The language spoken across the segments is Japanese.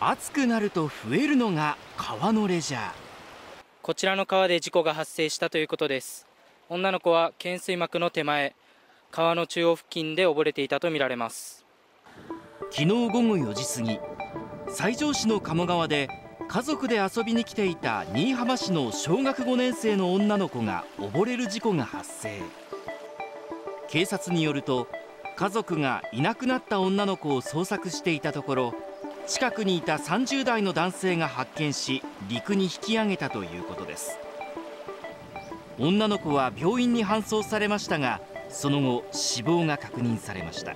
暑くなると増えるのが川のレジャー。 こちらの川で事故が発生したということです。女の子は懸垂幕の手前、川の中央付近で溺れていたとみられます。 昨日午後4時過ぎ、西条市の鴨川で家族で遊びに来ていた新居浜市の小学5年生の女の子が溺れる事故が発生。警察によると、家族がいなくなった女の子を捜索していたところ、近くにいた30代の男性が発見し、陸に引き上げたということです。女の子は病院に搬送されましたが、その後死亡が確認されました。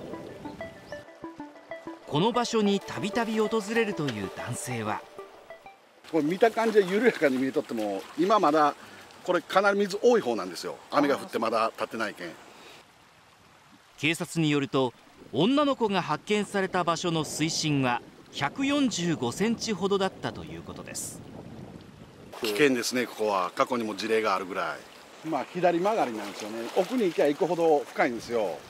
この場所にたびたび訪れるという男性は、 これ見た感じで緩やかに見えとっても、今まだこれかなり水多い方なんですよ。雨が降ってまだ立ってないけん。 警察によると、女の子が発見された場所の水深は145センチほどだったということです。 危険ですね。ここは過去にも事例があるぐらい、左曲がりなんですよね。奥に行けば行くほど深いんですよ。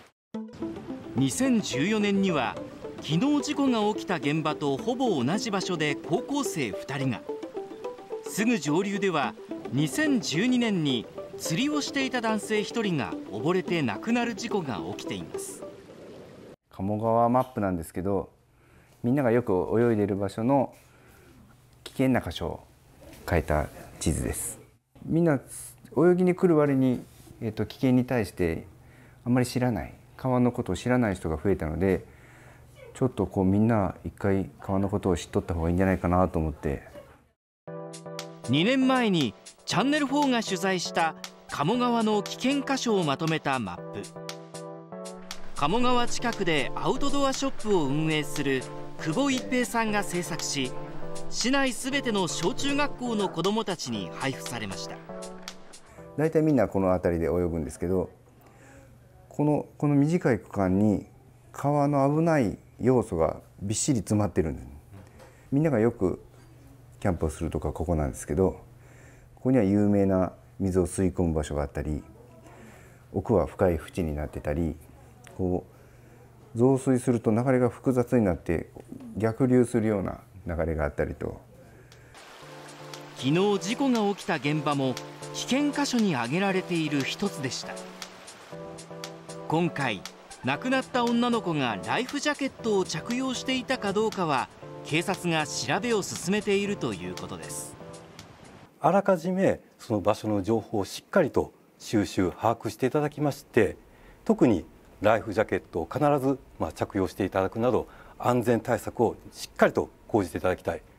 2014年には昨日事故が起きた現場とほぼ同じ場所で高校生2人が、すぐ上流では2012年に釣りをしていた男性1人が溺れて亡くなる事故が起きています。 鴨川マップなんですけど、みんながよく泳いでいる場所の危険な箇所を書いた地図です。みんな泳ぎに来る割に、危険に対してあんまり知らない、川のことを知らない人が増えたので、ちょっとみんな一回川のことを知っとった方がいいんじゃないかなと思って。 2年前にチャンネル4が取材した鴨川の危険箇所をまとめたマップ。鴨川近くでアウトドアショップを運営する久保一平さんが制作し、市内すべての小中学校の子どもたちに配布されました。 だいたいみんなこの辺りで泳ぐんですけど、この短い区間に川の危ない要素がびっしり詰まってるんです。みんながよくキャンプをするとかここなんですけど、ここには有名な水を吸い込む場所があったり、奥は深い淵になってたり、増水すると流れが複雑になって逆流するような流れがあったりと。 昨日事故が起きた現場も危険箇所に挙げられている一つでした。今回亡くなった女の子がライフジャケットを着用していたかどうかは、警察が調べを進めているということです。 あらかじめその場所の情報をしっかりと収集把握していただきまして、特にライフジャケットを必ず着用していただくなど、安全対策をしっかりと講じていただきたい。